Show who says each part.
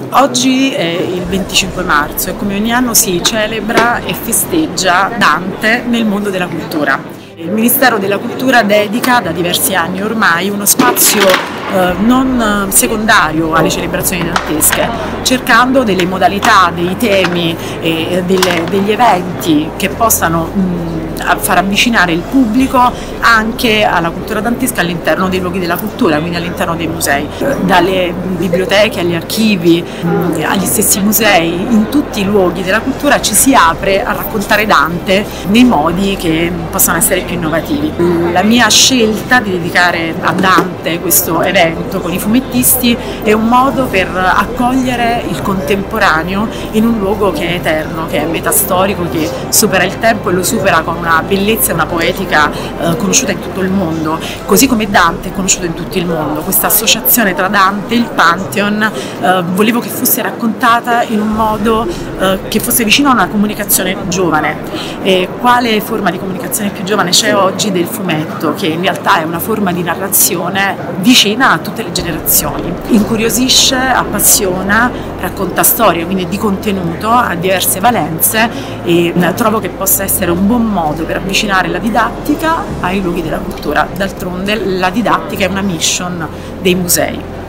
Speaker 1: Oggi è il 25 marzo e come ogni anno si celebra e festeggia Dante nel mondo della cultura. Il Ministero della Cultura dedica da diversi anni ormai uno spazio non secondario alle celebrazioni dantesche, cercando delle modalità, dei temi e degli eventi che possano far avvicinare il pubblico anche alla cultura dantesca all'interno dei luoghi della cultura, quindi all'interno dei musei, dalle biblioteche agli archivi, agli stessi musei, in tutti i luoghi della cultura ci si apre a raccontare Dante nei modi che possano essere più innovativi. La mia scelta di dedicare a Dante questo evento con i fumettisti è un modo per accogliere il contemporaneo in un luogo che è eterno, che è metastorico, che supera il tempo e lo supera con una bellezza e una poetica conosciuta in tutto il mondo, così come Dante è conosciuto in tutto il mondo. Questa associazione tra Dante e il Pantheon volevo che fosse raccontata in un modo che fosse vicino a una comunicazione giovane. Quale forma di comunicazione più giovane c'è oggi del fumetto, che in realtà è una forma di narrazione vicina a tutte le generazioni. Incuriosisce, appassiona, racconta storie, quindi di contenuto, ha diverse valenze e trovo che possa essere un buon modo per avvicinare la didattica ai luoghi della cultura. D'altronde la didattica è una mission dei musei.